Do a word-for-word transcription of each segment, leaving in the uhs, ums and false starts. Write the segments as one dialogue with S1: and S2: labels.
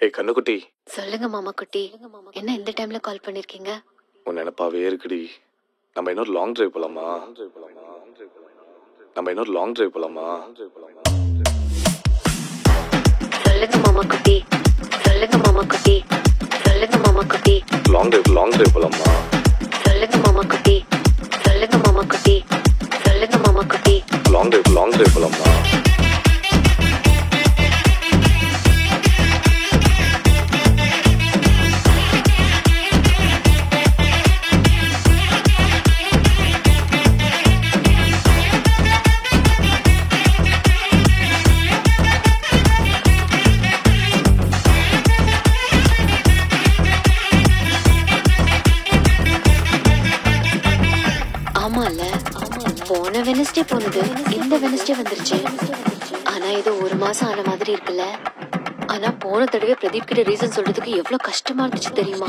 S1: ஏய் கண்ணுக்குட்டி.
S2: சொல்லுங்க மாமா குட்டி. என்ன இந்த டைம்ல கால் பண்ணிருக்கீங்க?
S1: உன் நினைப்பாவே இருக்குடி. நம்ம இன்னொரு லாங் டிரைவ் போலாமா? நம்ம இன்னொரு லாங் டிரைவ் போலாமா?
S2: சொல்லுங்க மாமா குட்டி. சொல்லுங்க மாமா குட்டி. சொல்லுங்க மாமா குட்டி.
S1: லாங் டிரைவ் லாங் டிரைவ் போலாமா?
S2: சொல்லுங்க மாமா குட்டி. சொல்லுங்க மாமா குட்டி. சொல்லுங்க மாமா குட்டி.
S1: லாங் டிரைவ் லாங் டிரைவ் போலாமா?
S2: போன வெனஸ்டே போனது இந்த வெனஸ்டே வந்துருச்சு. ஆனா இது ஒரு மாசம் ஆன மாதிரி இருக்குல்ல. ஆனா போன தடவை பிரதீப் கிட்ட ரீசன் சொல்றதுக்கு எவ்வளவு கஷ்டமா இருந்துச்சு தெரியுமா?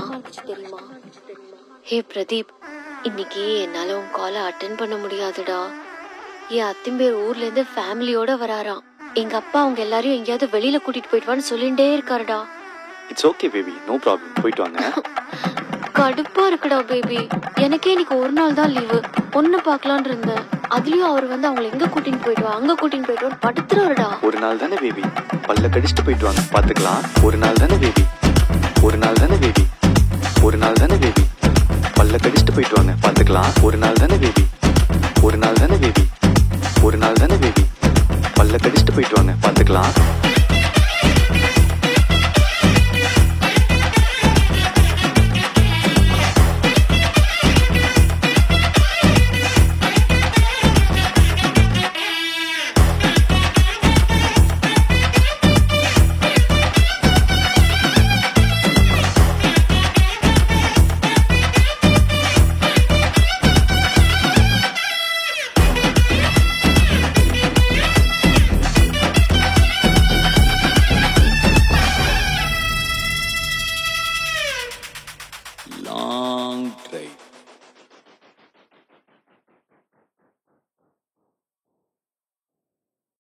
S2: ஹே பிரதீப், இன்னைக்கு என்னால உன் காலை அட்டென்ட் பண்ண முடியாதுடா. என் அத்திம்பேர் ஊர்ல இருந்து ஃபேமிலியோட வராராம். எங்க அப்பா அவங்க எல்லாரையும் எங்கேயாவது வெளியில கூட்டிட்டு போயிட்டுவான்னு சொல்லிட்டே இருக்காருடா.
S1: It's okay baby, no problem, போயிட்டு வாங்க.
S2: கடுப்பா இருக்குடா பேபி. எனக்கே இன்னைக்கு ஒரு நாள் தான் லீவு. ஒண்ணு பாக்கலான்னு இருந்தேன். அதுலயும் அவர் வந்து அவங்களை எங்க கூட்டின்னு போயிட்டு வா அங்க கூட்டின்னு போயிட்டு வா படுத்துறாருடா.
S3: ஒரு நாள் தானே பேபி, பல்ல கடிச்சிட்டு போயிட்டு வாங்க, பாத்துக்கலாம். ஒரு நாள் தானே பேபி, ஒரு நாள் தானே பேபி, ஒரு நாள் தானே பேபி, பல்ல கடிச்சிட்டு போயிட்டு வாங்க, பாத்துக்கலாம். ஒரு நாள் தானே பேபி, ஒரு நாள் தானே பேபி, ஒரு நாள் தானே பேபி, பல்ல கடிச்சிட்டு போயிட்டு வாங்க, பாத்துக்கலாம்.
S4: Long drive.